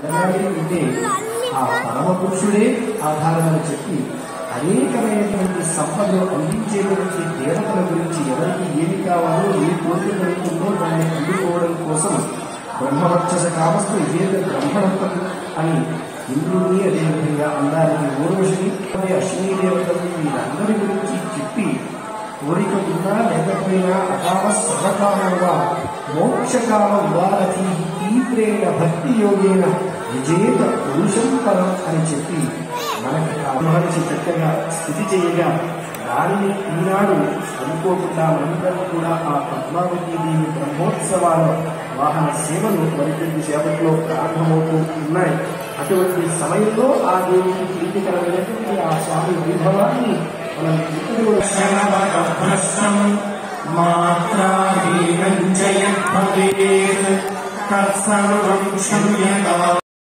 జరగాలి అంటే ఆ పరమ పురుషుడే ఆధారమని చెప్పి అనేకమైనటువంటి సంపదలు అందించేటువంటి దేవతల గురించి ఎవరికి ఏమి కావాలో ఏ కోరిక కలుగుతుందో దాన్ని అందుకోవడం కోసం బ్రహ్మవక్షస కామస్తు ఇదేత బ్రహ్మణత్వం అని ఇంద్రుడిని అదేవిధంగా అందానికి ఊర్వశిని అశ్విని దేవతలు వీరందరి గురించి చెప్పి కోరిక ఉన్నా లేకపోయినా అకామ సర్వకామంగా మోక్షకాలం వారథి తీవ్రేణ భక్తి యోగేన విజేత పురుషం పరం అని చెప్పి మనకి మహర్షి చక్కగా స్థితి చేయగా దానిని ఈనాడు అనుకోకుండా మనందరూ కూడా ఆ పద్మావతి దేవి బ్రహ్మోత్సవాల వాహన సేవలు మరికొద్ది సేవల్లో ప్రారంభమవుతూ ఉన్నాయి. అటువంటి సమయంలో ఆ దేవుడికి ప్రీతికరమైనటువంటి ఆ స్వామి వైభవాన్ని మనం మాత్రా